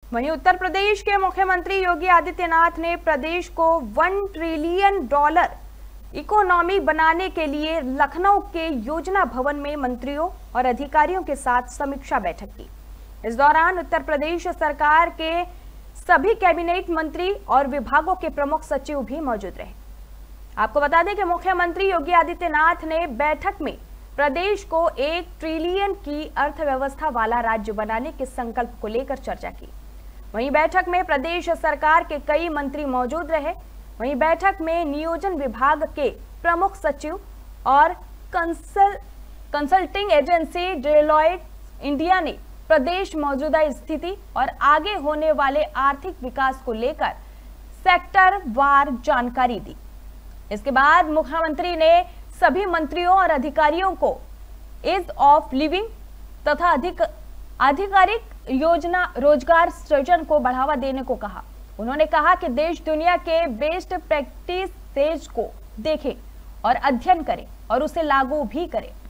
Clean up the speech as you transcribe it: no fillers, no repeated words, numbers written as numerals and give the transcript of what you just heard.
वहीं उत्तर प्रदेश के मुख्यमंत्री योगी आदित्यनाथ ने प्रदेश को $1 ट्रिलियन इकोनॉमी बनाने के लिए लखनऊ के योजना भवन में मंत्रियों और अधिकारियों के साथ समीक्षा बैठक की। इस दौरान उत्तर प्रदेश सरकार के सभी कैबिनेट मंत्री और विभागों के प्रमुख सचिव भी मौजूद रहे। आपको बता दें कि मुख्यमंत्री योगी आदित्यनाथ ने बैठक में प्रदेश को 1 ट्रिलियन की अर्थव्यवस्था वाला राज्य बनाने के संकल्प को लेकर चर्चा की। वहीं बैठक में प्रदेश सरकार के कई मंत्री मौजूद रहे। वहीं बैठक में नियोजन विभाग के प्रमुख सचिव और कंसल्टिंग एजेंसी डेलॉयट इंडिया ने प्रदेश मौजूदा स्थिति और आगे होने वाले आर्थिक विकास को लेकर सेक्टर वार जानकारी दी। इसके बाद मुख्यमंत्री ने सभी मंत्रियों और अधिकारियों को ईज ऑफ लिविंग तथा आधिकारिक योजना रोजगार सृजन को बढ़ावा देने को कहा। उन्होंने कहा कि देश दुनिया के बेस्ट प्रैक्टिसेज को देखे और अध्ययन करे और उसे लागू भी करे।